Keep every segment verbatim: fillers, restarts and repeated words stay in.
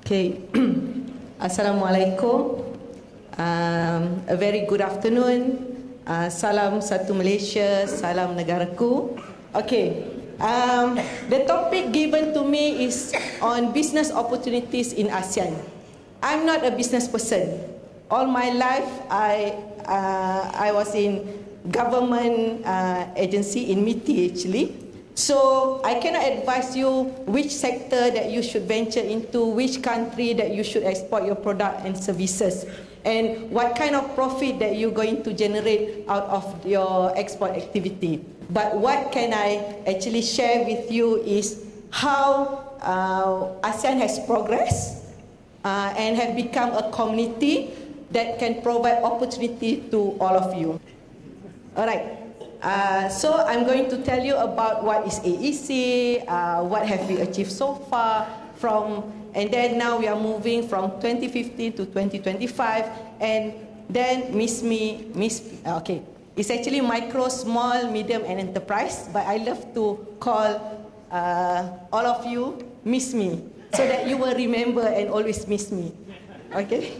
Okay, Assalamualaikum. Um, a very good afternoon. Uh, salam satu Malaysia, salam negaraku. Okay, um, the topic given to me is on business opportunities in ASEAN. I'm not a business person. All my life, I uh, I was in government uh, agency in M I T I actually. So I cannot advise you which sector that you should venture into, which country that you should export your product and services, and what kind of profit that you're going to generate out of your export activity. But what can I actually share with you is how uh, ASEAN has progressed uh, and have become a community that can provide opportunity to all of you. All right. Uh, so I'm going to tell you about what is A E C, uh, what have we achieved so far from, and then now we are moving from twenty fifteen to twenty twenty-five, and then Miss Me, Miss, okay, it's actually micro, small, medium, and enterprise, but I love to call uh, all of you Miss Me, so that you will remember and always miss me, okay?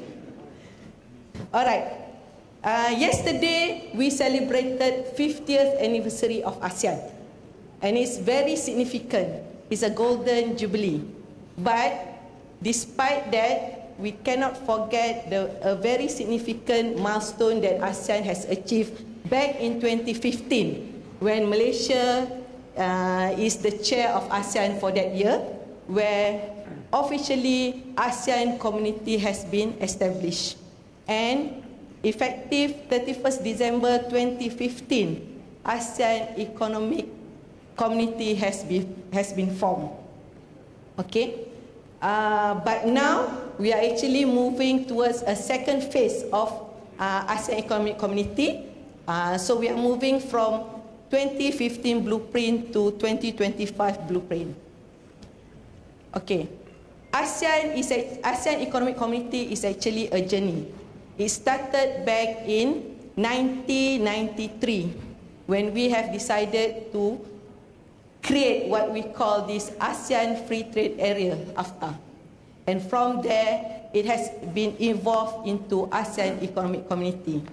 All right. Uh, yesterday, we celebrated fiftieth anniversary of ASEAN, and it's very significant. It's a golden jubilee. But despite that, we cannot forget the a very significant milestone that ASEAN has achieved back in twenty fifteen, when Malaysia uh, is the chair of ASEAN for that year, where officially ASEAN community has been established. And effective thirty-first December twenty fifteen, ASEAN Economic Community has been, has been formed. Okay? Uh, but now, we are actually moving towards a second phase of uh, ASEAN Economic Community. Uh, so we are moving from twenty fifteen blueprint to twenty twenty-five blueprint. Okay. ASEAN, is a, ASEAN Economic Community is actually a journey. It started back in nineteen ninety-three when we have decided to create what we call this ASEAN Free Trade Area, AFTA. And from there, it has been evolved into ASEAN Economic Community.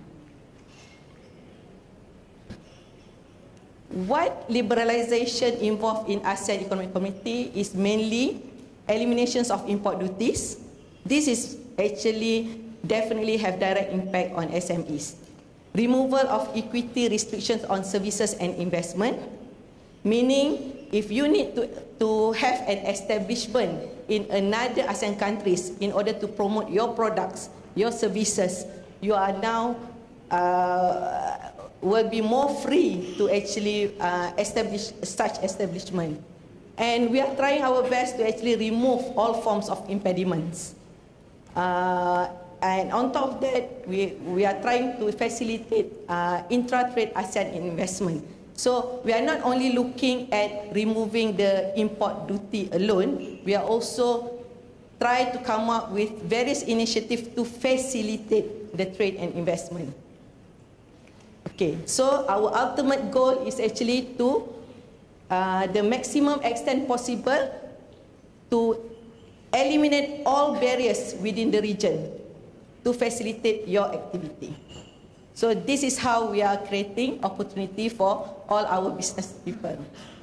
What liberalization involved in ASEAN Economic Community is mainly eliminations of import duties. This is actually definitely have direct impact on S M Es. Removal of equity restrictions on services and investment, meaning if you need to, to have an establishment in another ASEAN countries in order to promote your products, your services, you are now uh, will be more free to actually uh, establish such establishment. And we are trying our best to actually remove all forms of impediments. Uh, And on top of that, we, we are trying to facilitate uh, intra-trade ASEAN investment. So we are not only looking at removing the import duty alone, we are also trying to come up with various initiatives to facilitate the trade and investment. Okay, so our ultimate goal is actually to, uh, the maximum extent possible, to eliminate all barriers within the region to facilitate your activity. So this is how we are creating opportunity for all our business people.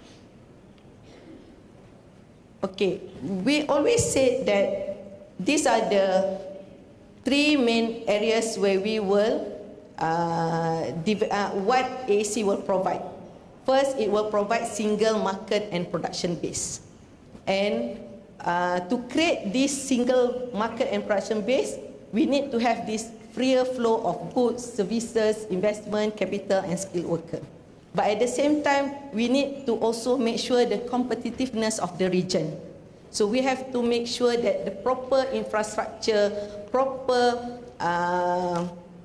Okay, we always say that these are the three main areas where we will, uh, uh, what A E C will provide. First, it will provide single market and production base. And uh, to create this single market and production base, we need to have this freer flow of goods, services, investment, capital, and skilled worker. But at the same time, we need to also make sure the competitiveness of the region. So we have to make sure that the proper infrastructure, proper uh,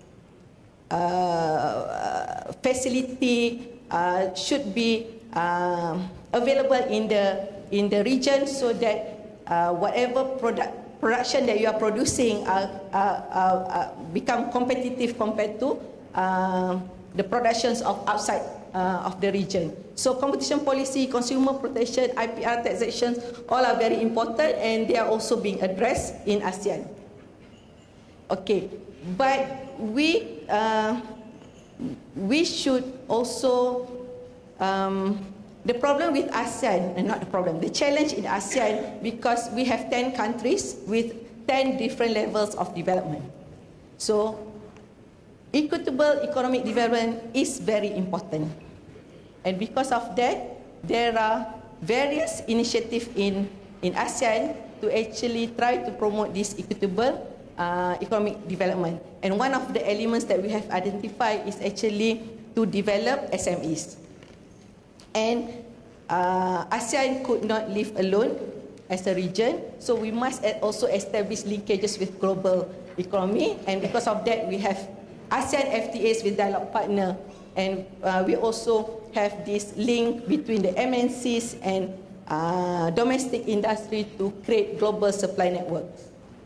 uh, facility uh, should be uh, available in the in the region, so that uh, whatever product production that you are producing uh, uh, uh, uh, become competitive compared to uh, the productions of outside uh, of the region. So competition policy, consumer protection, I P R taxation, all are very important and they are also being addressed in ASEAN. Okay, but we, uh, we should also, um, the problem with ASEAN, and not the problem, the challenge in ASEAN, because we have ten countries with ten different levels of development. So, equitable economic development is very important. And because of that, there are various initiatives in, in ASEAN to actually try to promote this equitable uh, economic development. And one of the elements that we have identified is actually to develop S M Es. And uh, ASEAN could not live alone as a region, so we must also establish linkages with global economy, and because of that we have ASEAN F T As with dialogue partner, and uh, we also have this link between the M N Cs and uh, domestic industry to create global supply networks.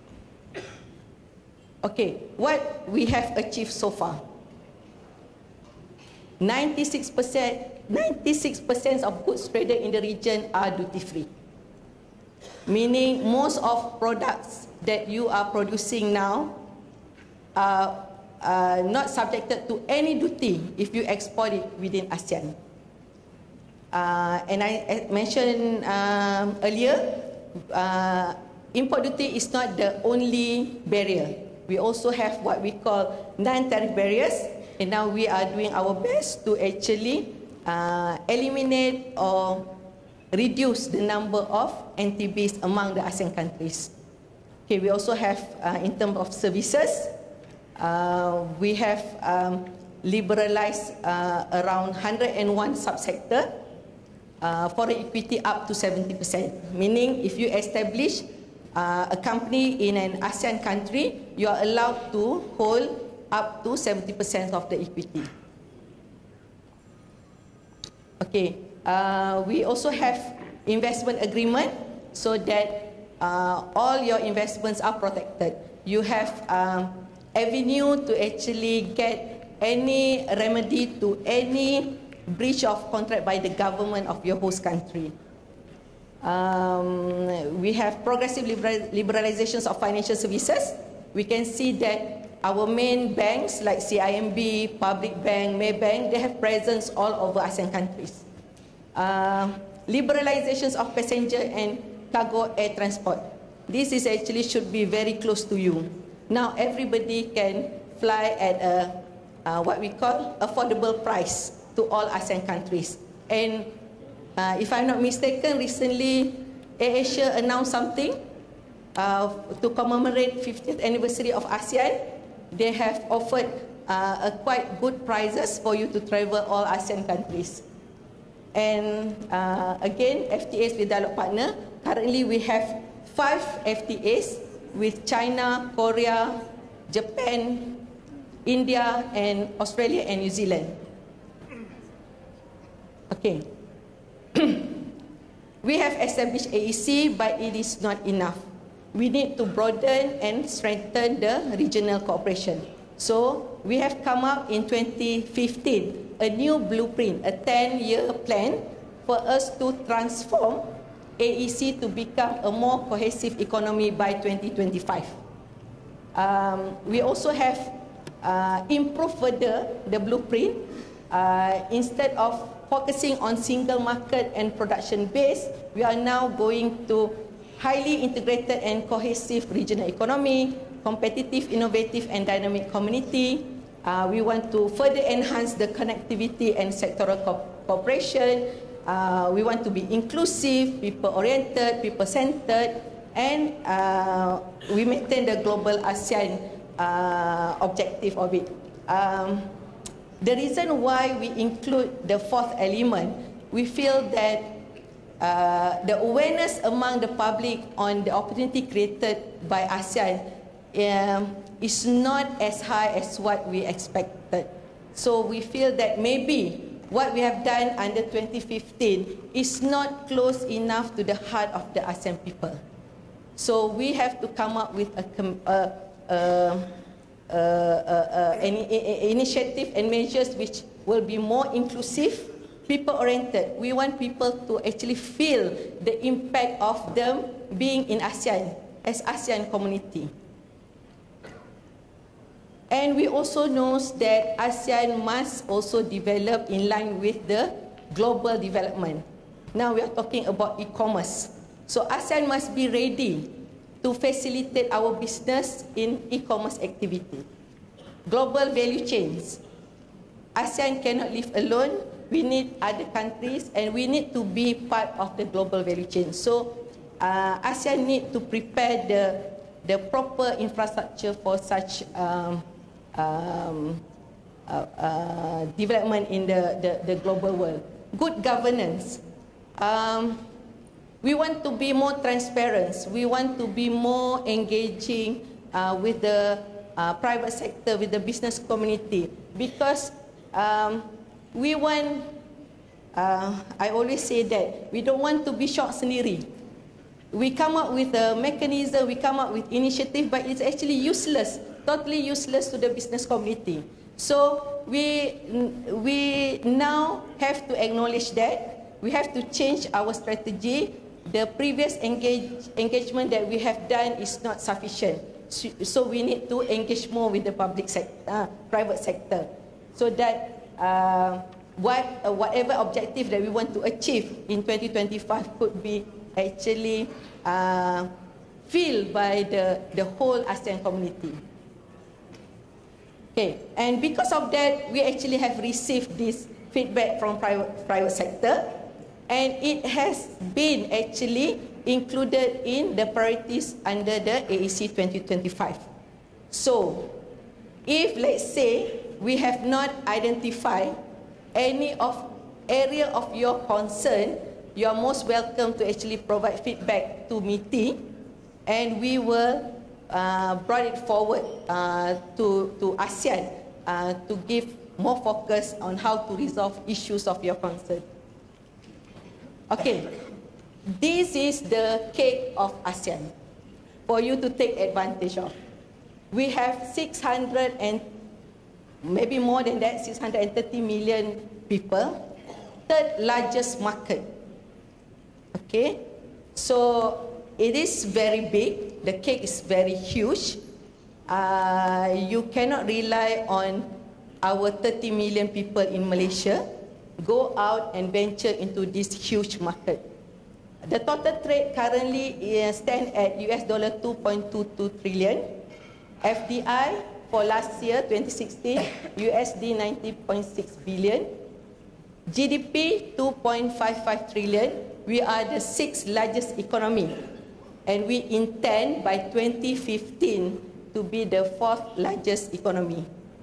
Okay, what we have achieved so far. ninety-six percent ninety-six percent of goods traded in the region are duty-free. Meaning most of products that you are producing now are, are not subjected to any duty if you export it within ASEAN. Uh, and I mentioned um, earlier, uh, import duty is not the only barrier. We also have what we call non-tariff barriers, and now we are doing our best to actually uh, eliminate or reduce the number of N T Bs among the ASEAN countries. Okay, we also have, uh, in terms of services, uh, we have um, liberalized uh, around one hundred and one subsector uh, for equity up to seventy percent. Meaning, if you establish uh, a company in an ASEAN country, you are allowed to hold up to seventy percent of the equity. Okay, uh, we also have investment agreement so that uh, all your investments are protected. You have um, avenue to actually get any remedy to any breach of contract by the government of your host country. Um, we have progressive liberal, liberalizations of financial services. We can see that our main banks like C I M B, Public Bank, Maybank, they have presence all over ASEAN countries. Uh, liberalizations of passenger and cargo air transport. This is actually should be very close to you. Now everybody can fly at a uh, what we call affordable price to all ASEAN countries. And uh, if I'm not mistaken, recently AirAsia announced something uh, to commemorate fiftieth anniversary of ASEAN. They have offered uh, a quite good prices for you to travel all ASEAN countries. And uh, again, F T As with dialogue partner. Currently, we have five F T As with China, Korea, Japan, India, and Australia and New Zealand. Okay. We have established A E C, but it is not enough. We need to broaden and strengthen the regional cooperation. So we have come up in twenty fifteen a new blueprint, a ten-year plan for us to transform A E C to become a more cohesive economy by twenty twenty-five. Um, we also have uh, improved further the blueprint. Uh, instead of focusing on single market and production base, we are now going to highly integrated and cohesive regional economy, competitive, innovative, and dynamic community. Uh, we want to further enhance the connectivity and sectoral co cooperation. Uh, we want to be inclusive, people-oriented, people-centered, and uh, we maintain the global ASEAN uh, objective of it. Um, the reason why we include the fourth element, we feel that uh, the awareness among the public on the opportunity created by ASEAN um, is not as high as what we expected. So we feel that maybe what we have done under twenty fifteen is not close enough to the heart of the ASEAN people. So we have to come up with a, a, a, a, a, a, an initiative and measures which will be more inclusive, people-oriented. We want people to actually feel the impact of them being in ASEAN, as ASEAN community. And we also know that ASEAN must also develop in line with the global development. Now we are talking about e-commerce. So ASEAN must be ready to facilitate our business in e-commerce activity. Global value chains. ASEAN cannot live alone. We need other countries and we need to be part of the global value chain. So uh, ASEAN need to prepare the, the proper infrastructure for such um, um, uh, uh, development in the, the, the global world. Good governance. Um, we want to be more transparent. We want to be more engaging uh, with the uh, private sector, with the business community, because um, we want, uh, I always say that, we don't want to be short sendiri. We come up with a mechanism, we come up with initiative, but it's actually useless, totally useless to the business community. So we, we now have to acknowledge that, we have to change our strategy. The previous engage, engagement that we have done is not sufficient. So, so we need to engage more with the public sector, uh, private sector, so that Uh, what, uh, whatever objective that we want to achieve in twenty twenty-five could be actually uh, felt by the, the whole ASEAN community. Okay, and because of that, we actually have received this feedback from private, private sector, and it has been actually included in the priorities under the A E C twenty twenty-five. So, if let's say, we have not identified any of area of your concern, you are most welcome to actually provide feedback to M I T I, and we will uh, brought it forward uh, to, to ASEAN uh, to give more focus on how to resolve issues of your concern. Okay, this is the cake of ASEAN for you to take advantage of. We have six hundred and maybe more than that, six hundred thirty million people, third largest market. Okay, so it is very big, the cake is very huge. Uh, you cannot rely on our thirty million people in Malaysia, go out and venture into this huge market. The total trade currently stands at U S dollar two point two two trillion, F D I for last year, twenty sixteen, U S D ninety point six billion, G D P two point five five trillion. We are the sixth largest economy, and we intend by twenty fifteen to be the fourth largest economy.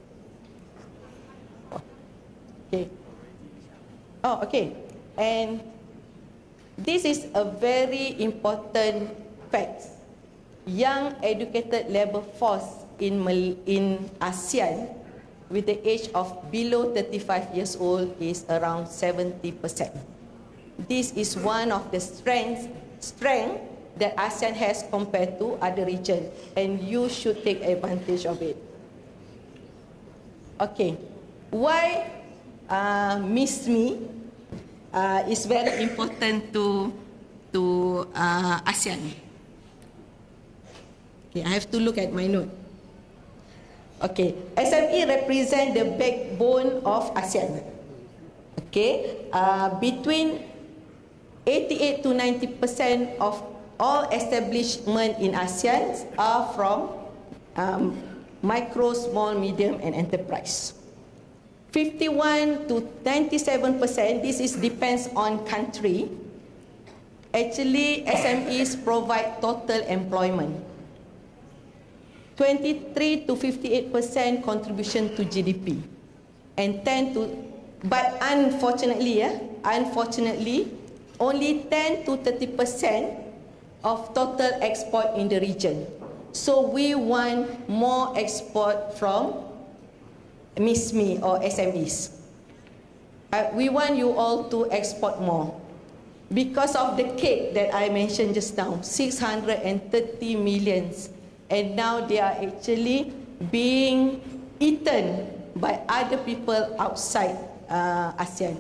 Okay. Oh, okay. And this is a very important fact. Young educated labor force in, in ASEAN with the age of below thirty-five years old is around seventy percent. This is one of the strengths strength that ASEAN has compared to other regions, and you should take advantage of it. Okay, why uh, Miss Me uh, is very important to, to uh, ASEAN? Okay, I have to look at my note. Okay, S M E represent the backbone of ASEAN. Okay, uh, between eighty-eight to ninety percent of all establishment in ASEAN are from um, micro, small, medium, and enterprise. fifty-one to ninety-seven percent, this is depends on country. Actually, S M Es provide total employment. twenty-three to fifty-eight percent contribution to G D P, and ten to, but unfortunately, yeah, unfortunately, only ten to thirty percent of total export in the region. So we want more export from Miss Me or S M Es. Uh, we want you all to export more. Because of the cake that I mentioned just now, six hundred thirty millions. And now they are actually being eaten by other people outside uh, ASEAN.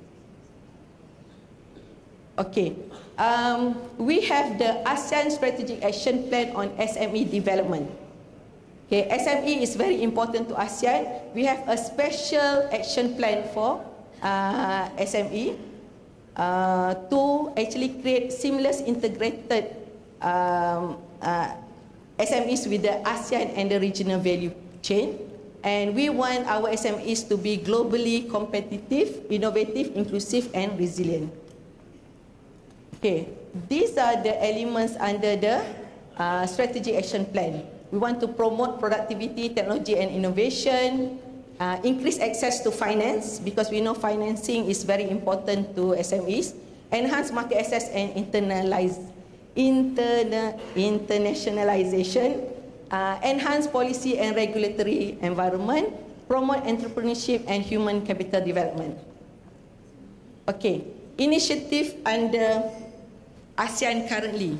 Okay, um, we have the ASEAN Strategic Action Plan on S M E development. Okay, S M E is very important to ASEAN. We have a special action plan for uh, S M E uh, to actually create seamless integrated um, uh, S M Es with the ASEAN and the regional value chain. And we want our S M Es to be globally competitive, innovative, inclusive, and resilient. Okay, these are the elements under the uh, strategic action plan. We want to promote productivity, technology, and innovation, uh, increase access to finance, because we know financing is very important to S M Es, enhance market access and internalize, interna, internationalization, uh, enhance policy and regulatory environment, promote entrepreneurship and human capital development. Okay, initiative under ASEAN currently.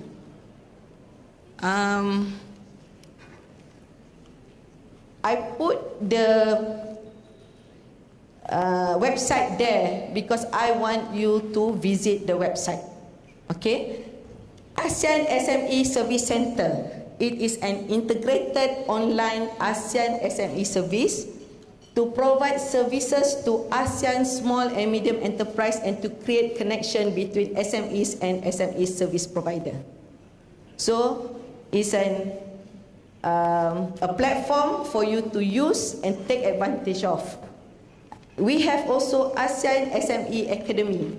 Um, I put the uh, website there because I want you to visit the website. Okay, ASEAN S M E Service Center. It is an integrated online ASEAN S M E service to provide services to ASEAN small and medium enterprise and to create connection between S M Es and S M E service provider. So it's an, um, a platform for you to use and take advantage of. We have also ASEAN S M E Academy.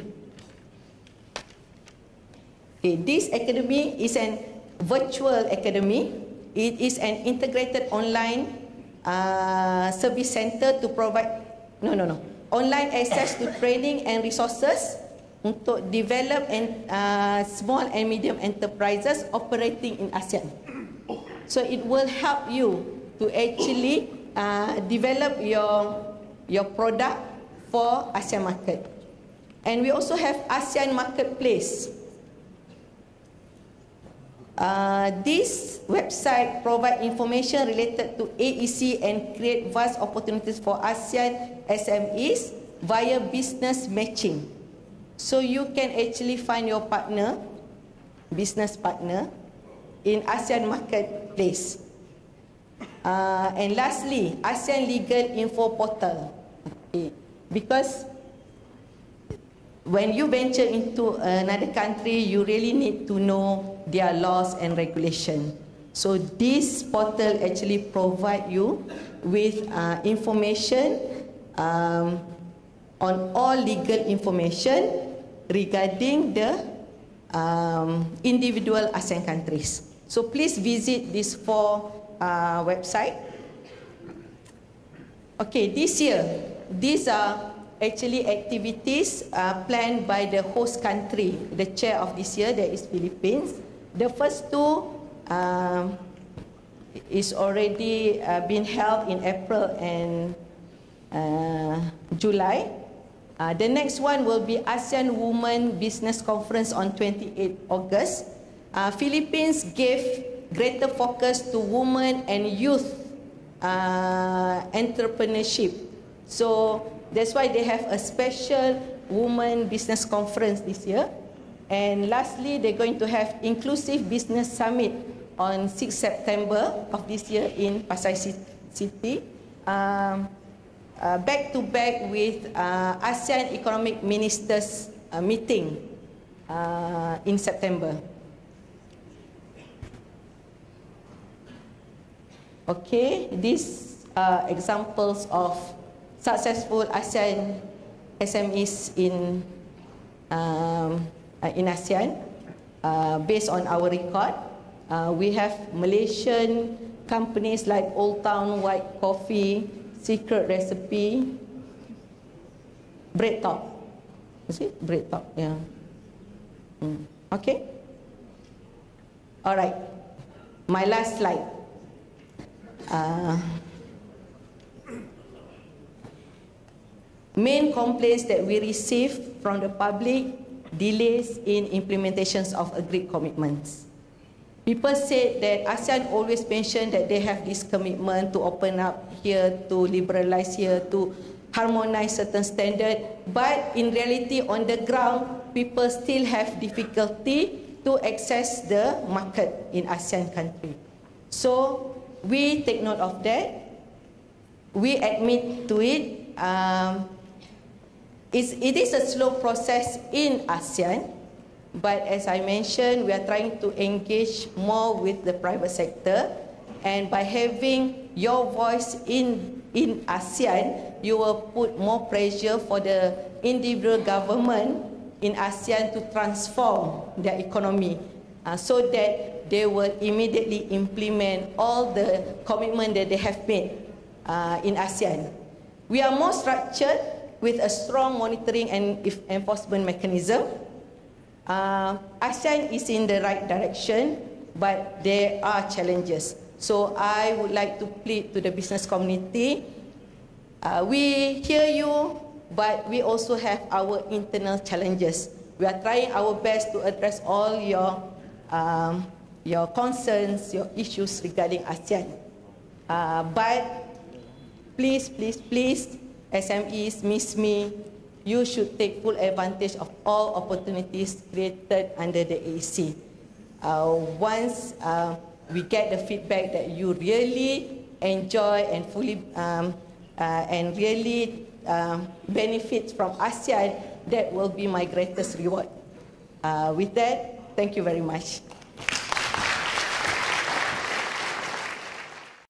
Okay, this academy is an virtual academy. It is an integrated online Uh, service center to provide no no no online access to training and resources untuk develop and uh, small and medium enterprises operating in ASEAN. So it will help you to actually uh, develop your your product for ASEAN market. And we also have ASEAN Marketplace. Uh, this website provides information related to A E C and create vast opportunities for ASEAN S M Es via business matching. So you can actually find your partner, business partner, in ASEAN Marketplace. Uh, and lastly, ASEAN Legal Info Portal. Okay. Because when you venture into another country, you really need to know their laws and regulation. So this portal actually provide you with uh, information um, on all legal information regarding the um, individual ASEAN countries. So please visit these four uh, websites. Okay, this year, these are actually activities uh, planned by the host country. The chair of this year, that is Philippines. The first two um, is already uh, been held in April and uh, July. Uh, the next one will be ASEAN Women Business Conference on twenty-eighth August. Uh, Philippines gave greater focus to women and youth uh, entrepreneurship. So that's why they have a special women business conference this year. And lastly, they're going to have Inclusive Business Summit on sixth September of this year in Pasay City. Um, uh, back to back with uh, ASEAN Economic Ministers uh, meeting uh, in September. Okay, these are examples of successful ASEAN S M Es in um, in ASEAN. Uh, based on our record, uh, we have Malaysian companies like Old Town White Coffee, Secret Recipe, Bread Talk. You see, Bread Talk. Yeah. Mm. Okay. All right. My last slide. Uh, main complaints that we receive from the public: delays in implementations of agreed commitments. People said that ASEAN always mentioned that they have this commitment to open up here, to liberalize here, to harmonize certain standard, but in reality on the ground, people still have difficulty to access the market in ASEAN country. So we take note of that. We admit to it. Um, it's, it is a slow process in ASEAN, but as I mentioned, we are trying to engage more with the private sector, and by having your voice in, in ASEAN, you will put more pressure for the individual government in ASEAN to transform their economy uh, so that they will immediately implement all the commitment that they have made uh, in ASEAN. We are more structured with a strong monitoring and enforcement mechanism. Uh, ASEAN is in the right direction, but there are challenges. So I would like to plead to the business community. Uh, we hear you, but we also have our internal challenges. We are trying our best to address all your, um, your concerns, your issues regarding ASEAN. Uh, but please, please, please, S M Es, Miss Me, you should take full advantage of all opportunities created under the A E C. Uh, once uh, we get the feedback that you really enjoy and fully um, uh, and really um, benefit from ASEAN, that will be my greatest reward. Uh, with that, thank you very much.